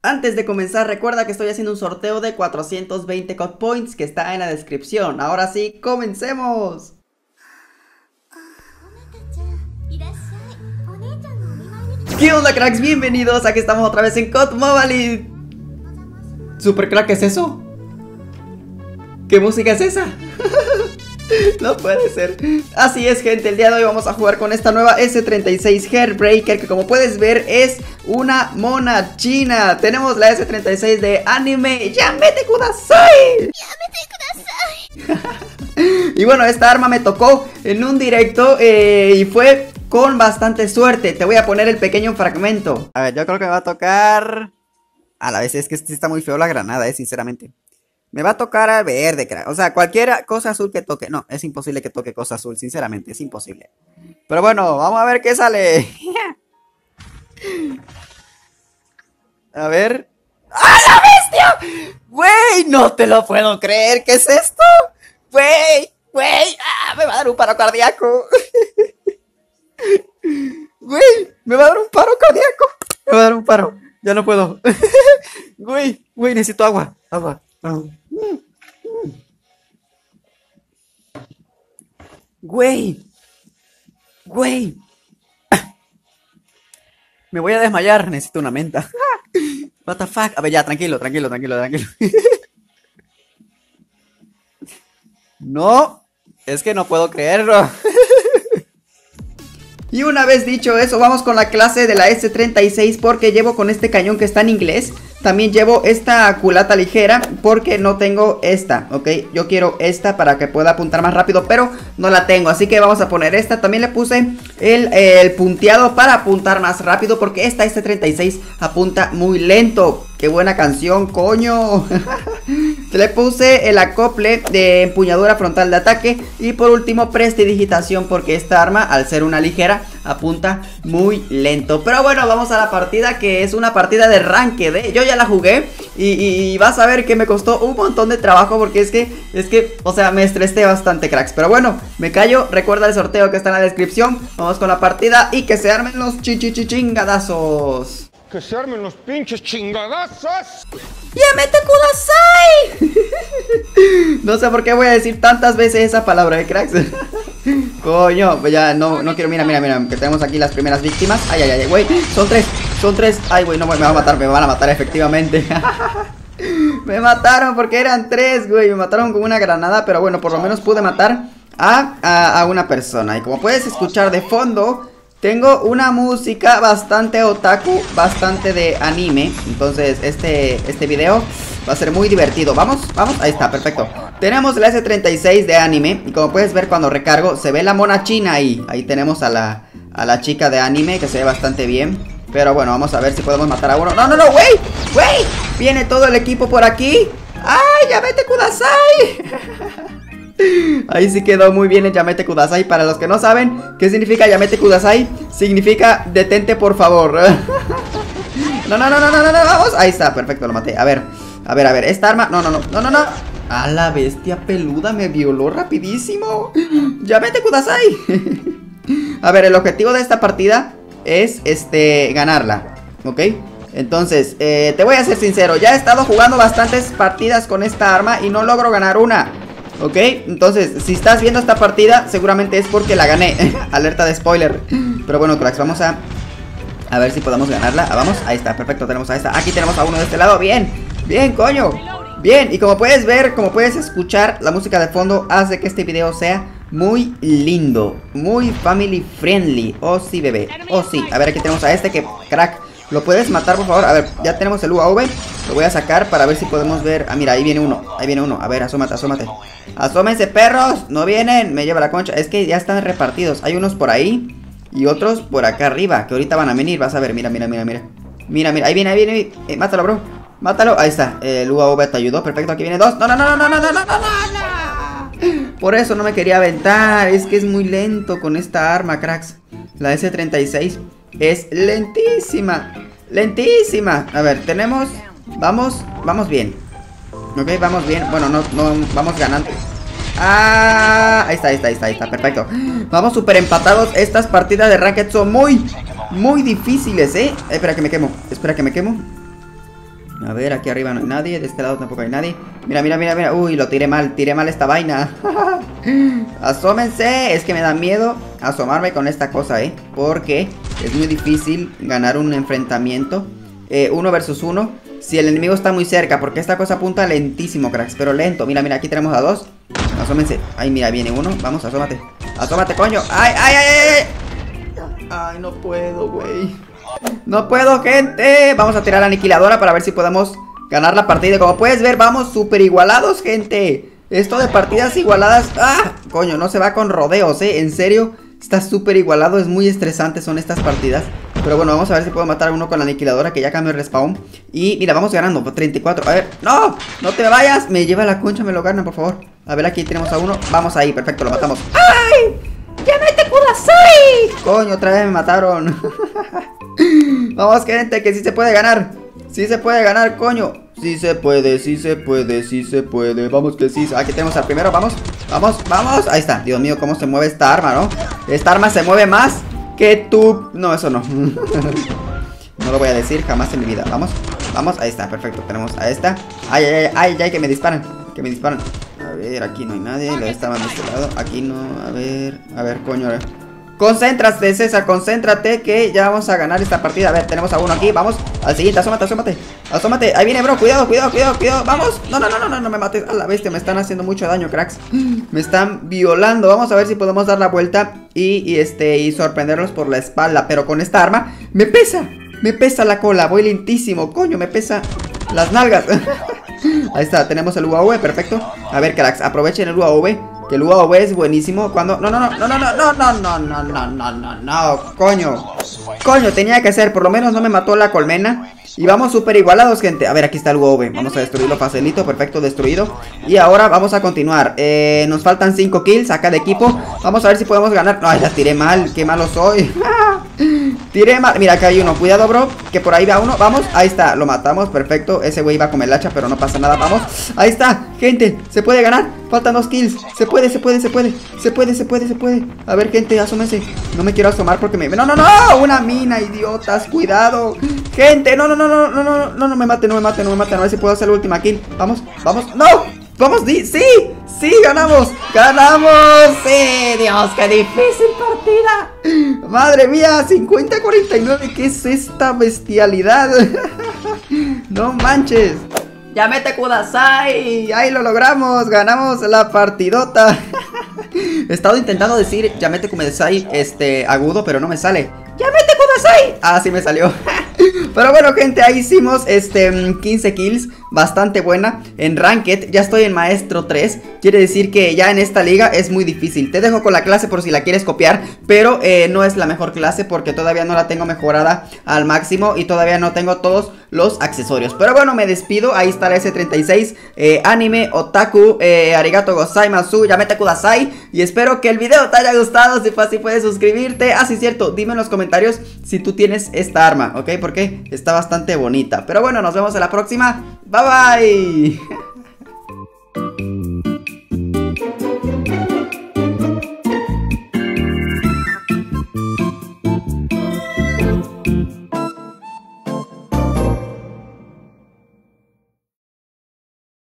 Antes de comenzar, recuerda que estoy haciendo un sorteo de 420 COD Points que está en la descripción. Ahora sí, ¡comencemos! ¿Qué onda, cracks? Bienvenidos, aquí estamos otra vez en COD Mobile. ¿Super crack es eso? ¿Qué música es esa? No puede ser. Así es, gente, el día de hoy vamos a jugar con esta nueva S36 Heartbreaker, que como puedes ver es una mona china. Tenemos la S36 de anime Yamete Kudasai. Y bueno, esta arma me tocó en un directo y fue con bastante suerte. Te voy a poner el pequeño fragmento. A ver, yo creo que me va a tocar... A la vez es que está muy feo la granada, sinceramente. Me va a tocar al verde, crack. O sea, cualquier cosa azul que toque. No, es imposible que toque cosa azul, sinceramente, es imposible. Pero bueno, vamos a ver qué sale. A ver. ¡Ah, la bestia! Güey, no te lo puedo creer. ¿Qué es esto? Güey, me va a dar un paro cardíaco. Güey, me va a dar un paro cardíaco. Me va a dar un paro. Ya no puedo. Güey, necesito agua. Güey. Me voy a desmayar, necesito una menta. What the fuck. A ver, ya, tranquilo. No, es que no puedo creerlo. Y una vez dicho eso, vamos con la clase de la S36 porque llevo con este cañón que está en inglés. También llevo esta culata ligera porque no tengo esta, ¿ok? Yo quiero esta para que pueda apuntar más rápido, pero no la tengo, así que vamos a poner esta. También le puse el punteado para apuntar más rápido porque esta S36 apunta muy lento. ¡Qué buena canción, coño! Le puse el acople de empuñadura frontal de ataque. Y por último, prestidigitación, porque esta arma, al ser una ligera, apunta muy lento. Pero bueno, vamos a la partida, que es una partida de ranked, ¿eh? Yo ya la jugué y vas a ver que me costó un montón de trabajo, porque es que, o sea, me estresé bastante, cracks. Pero bueno, me callo, recuerda el sorteo que está en la descripción. Vamos con la partida y que se armen los chingadazos. Que se armen los pinches chingadazos. ¡Yamete Kudasai! No sé por qué voy a decir tantas veces esa palabra, cracks. Coño, pues ya no quiero. Mira, que tenemos aquí las primeras víctimas. Ay, güey, son tres. Ay, güey, no, me van a matar efectivamente. Me mataron porque eran tres, güey. Me mataron con una granada, pero bueno, por lo menos pude matar a una persona. Y como puedes escuchar de fondo, tengo una música bastante otaku, bastante de anime. Entonces este video va a ser muy divertido. Vamos, ahí está, perfecto. Tenemos la S36 de anime. Y como puedes ver, cuando recargo se ve la mona china ahí. Ahí tenemos a la chica de anime, que se ve bastante bien. Pero bueno, vamos a ver si podemos matar a uno. No, güey, viene todo el equipo por aquí. ¡Ay, Yamete Kudasai! Ahí sí quedó muy bien el Yamete Kudasai. Para los que no saben qué significa Yamete Kudasai, significa detente por favor. No, vamos. Ahí está, perfecto, lo maté. A ver, esta arma, no. A la bestia peluda, me violó rapidísimo. Yamete Kudasai. A ver, el objetivo de esta partida es ganarla, ¿ok? Entonces, te voy a ser sincero, ya he estado jugando bastantes partidas con esta arma y no logro ganar una, ¿ok? Entonces, si estás viendo esta partida, seguramente es porque la gané. Alerta de spoiler. Pero bueno, cracks, vamos a ver si podemos ganarla. Vamos, ahí está, perfecto, tenemos a esta. Aquí tenemos a uno de este lado, bien, coño. Bien, y como puedes ver, como puedes escuchar, la música de fondo hace que este video sea muy lindo, muy family friendly. Oh sí, bebé, oh sí. A ver, aquí tenemos a este que, crack, ¿lo puedes matar, por favor? A ver, ya tenemos el UAV. Lo voy a sacar para ver si podemos ver. Ah, mira, ahí viene uno. A ver, asómate. Asómense, perros. No vienen, me lleva la concha. Es que ya están repartidos. Hay unos por ahí y otros por acá arriba, que ahorita van a venir, vas a ver. Mira, ahí viene. Mátalo, bro, mátalo. Ahí está, el UAV te ayudó, perfecto. Aquí viene dos. No. Por eso no me quería aventar. Es que es muy lento con esta arma, cracks. La S36 es lentísima. A ver, tenemos... Vamos bien. Ok, vamos bien. Bueno, no, vamos ganando. Ah, ahí está, perfecto. Vamos súper empatados. Estas partidas de Ranked son muy difíciles, Espera que me quemo. A ver, aquí arriba no hay nadie. De este lado tampoco hay nadie. Mira, mira, mira, mira. Uy, lo tiré mal esta vaina. Asómense. Es que me da miedo asomarme con esta cosa, porque es muy difícil ganar un enfrentamiento 1 versus 1 si el enemigo está muy cerca, porque esta cosa apunta lentísimo, cracks. Pero lento. Mira, mira, aquí tenemos a 2. Asómense. Ay, mira, viene uno. Vamos, asómate. Asómate, coño. Ay, ay, ay, ay. Ay, no puedo, güey. No puedo, gente. Vamos a tirar la aniquiladora para ver si podemos ganar la partida. Como puedes ver, vamos súper igualados, gente. Esto de partidas igualadas. ¡Ah! Coño, no se va con rodeos, en serio. Está súper igualado, es muy estresante son estas partidas. Pero bueno, vamos a ver si puedo matar a uno con la aniquiladora, que ya cambió el respawn. Y mira, vamos ganando, 34. A ver, ¡no! ¡No te vayas! Me lleva la concha, me lo ganan, por favor. A ver, aquí tenemos a uno. Vamos ahí, perfecto, lo matamos. ¡Ay! ¡Yamete Kudasai! Coño, otra vez me mataron. Vamos, gente, que sí se puede ganar. Sí se puede ganar, coño. Sí se puede, sí se puede, sí se puede. Vamos que sí. Aquí tenemos al primero, vamos. Vamos, vamos. Ahí está. Dios mío, cómo se mueve esta arma, ¿no? Esta arma se mueve más que tú. No, eso no. No lo voy a decir jamás en mi vida. Vamos, vamos. Ahí está, perfecto. Tenemos a esta. Ay, ay, ay, ay, que me disparan. Que me disparan. A ver, aquí no hay nadie. La esta más de este lado. Aquí no. A ver, coño. Concéntrate, César, concéntrate, que ya vamos a ganar esta partida. A ver, tenemos a uno aquí, vamos. Al siguiente, asómate, asómate. Asómate, ahí viene, bro, cuidado, cuidado, cuidado, cuidado. Vamos, no, no, no, no, no, no me mates. A la bestia, me están haciendo mucho daño, cracks. Me están violando. Vamos a ver si podemos dar la vuelta y sorprenderlos por la espalda. Pero con esta arma, me pesa la cola. Voy lentísimo, coño, me pesa las nalgas. Ahí está, tenemos el UAV, perfecto. A ver, cracks, aprovechen el UAV, que el UAV es buenísimo. Cuando... No, no, no, no, no, no, no, no, no, no, no, no, no, no, coño. Coño, tenía que ser, por lo menos no me mató la colmena. Y vamos súper igualados, gente. A ver, aquí está el UAV. Vamos a destruirlo facilito, perfecto, destruido. Y ahora vamos a continuar. Nos faltan 5 kills acá de equipo. Vamos a ver si podemos ganar. Ay, la tiré mal, qué malo soy. Tiré mal. Mira, acá hay uno, cuidado, bro, que por ahí va uno. Vamos, ahí está, lo matamos, perfecto. Ese güey va con el hacha, pero no pasa nada, vamos. Ahí está, gente, se puede ganar. Faltan 2 kills, se puede, se puede, se puede. Se puede, se puede, se puede. A ver, gente, asómense. No me quiero asomar porque me... No, no, no, una mina, idiotas, cuidado. Gente, no, no, no, no, no, no, no, no me maten, no me maten, no me maten. A ver si puedo hacer la última kill. Vamos, vamos, no. Vamos, sí, sí, ganamos. Ganamos, sí, Dios, qué difícil partida. Madre mía, 50-49, ¿qué es esta bestialidad? No manches. Yamete Kudasai, ahí lo logramos, ganamos la partidota. He estado intentando decir Yamete Kudasai, agudo, pero no me sale. ¡Yamete Kudasai! Ah, sí me salió. Pero bueno, gente, ahí hicimos 15 kills, bastante buena. En Ranked, ya estoy en Maestro 3. Quiere decir que ya en esta liga es muy difícil. Te dejo con la clase por si la quieres copiar, pero no es la mejor clase porque todavía no la tengo mejorada al máximo y todavía no tengo todos los accesorios. Pero bueno, me despido. Ahí está la S36, anime, otaku, arigato gozaimasu, Yamete Kudasai. Y espero que el video te haya gustado. Si fue así, puedes suscribirte. Ah, sí, cierto, dime en los comentarios si tú tienes esta arma, ¿ok? Porque está bastante bonita. Pero bueno, nos vemos en la próxima. Bye bye.